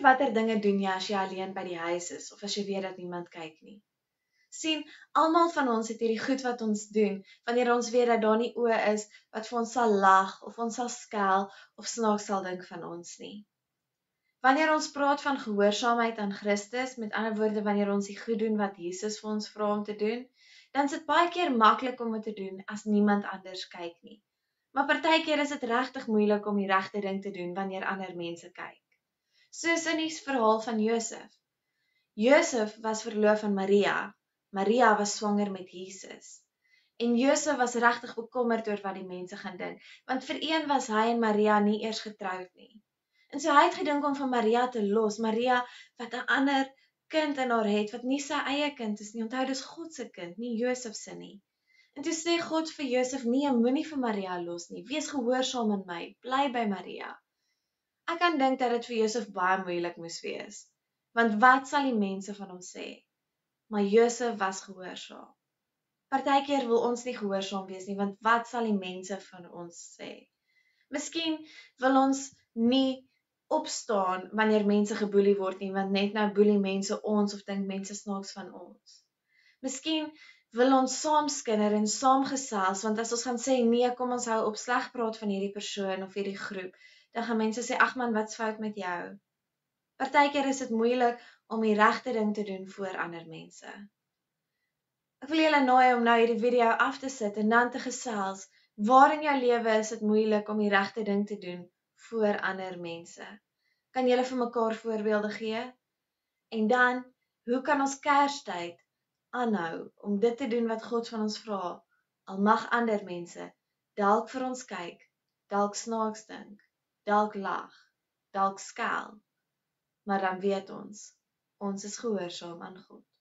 watter dinge doen jy as jy alleen by die huis is, of as jy weet dat niemand kyk nie? Sien, almal van ons het hierdie goed wat ons doen, wanneer ons weet dat daar nie oë is, wat vir ons sal lag, of ons sal skel, of snaaks sal dink van ons nie. Wanneer ons praat van gehoorsaamheid aan Christus, met ander woorde, wanneer ons die goed doen wat Jesus vir ons vra om te doen, dan is dit baie keer maklik om dit te doen, as niemand anders kyk nie. Maar partykeer is dit regtig moeilik om die regte ding te doen, wanneer ander mense kyk. Soos in die verhaal van Josef. Josef was verloof aan Maria. Maria was swanger met Jesus. En Josef was regtig bekommerd oor wat die mense gaan dink, want vir een was hy en Maria nie eers getroud nie. En so hy het gedink om van Maria te los, Maria wat 'n ander kind in haar het, wat nie sy eie kind is nie, onthou dis God se kind, nie Josef se nie. En toe sê God vir Josef, nee, moenie vir Maria los nie, wees gehoorsaam aan my, bly by Maria. Ek kan dink dat dit vir Josef baie moeilik moes wees, want wat sal die mense van hom sê? Maar Josef was gehoorsaam. Partykeer wil ons nie gehoorsaam wees nie, want wat sal die mense van ons sê? Miskien wil ons nie opstaan wanneer mense geboelie word nie, want net nou boelie mense ons of dink mense snaaks van ons. Miskien wil ons saam skinder en saam gesels, want as ons gaan sê nee, kom ons hou op sleg praat van hierdie persoon of hierdie groep, dan gaan mense sê, ag man, wat's fout met jou? Partykeer is dit moeilik om die regte ding te doen voor ander mense. Ek wil julle nooi om nou hierdie video af te sit en dan te gesels, waar in jou lewe is dit moeilik om die regte ding te doen voor ander mense? Kan julle vir mekaar voorbeelde gee? En dan, hoe kan ons Kerstyd aanhou om dit te doen wat God van ons vra, al mag ander mense dalk vir ons kyk, dalk snaaks dink, dalk lag, dalk skel, maar dan weet ons is gehoorsaam aan God.